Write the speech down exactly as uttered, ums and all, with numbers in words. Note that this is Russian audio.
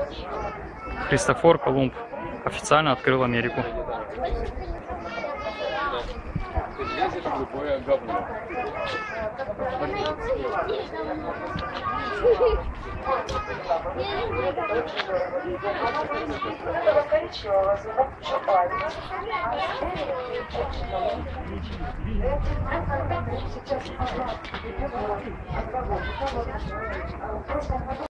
Христофор Колумб официально открыл Америку. Лезет в любое говно. Сейчас